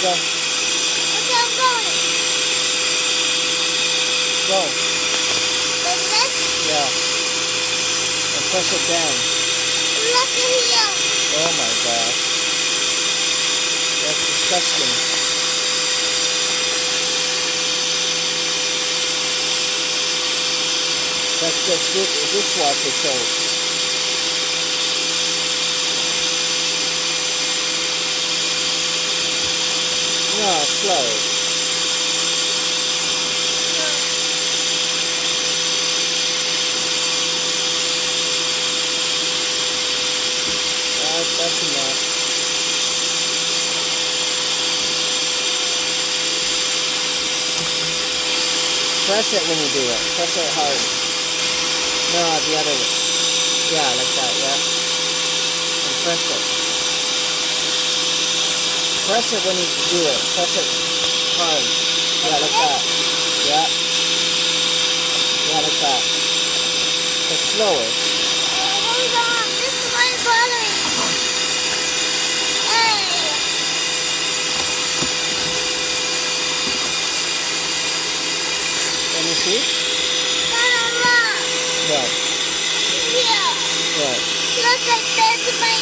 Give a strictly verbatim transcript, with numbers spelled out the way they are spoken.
go. Okay, I'm going. Go. Like this? Yeah. And press it down. Look at here. Oh my gosh. That's disgusting. That's just di- dishwasher soap. No, slow. That, that's enough. Press it when you do it. Press it hard. No, the other way. Yeah, like that, yeah. And press it. Press it when you do it. Press it hard. Yeah, like that. Yeah. Yeah, like that. But slower. Hold on. This is my bothering. Hey. Let me see. Mama, look. What? Here. What? Look at this. My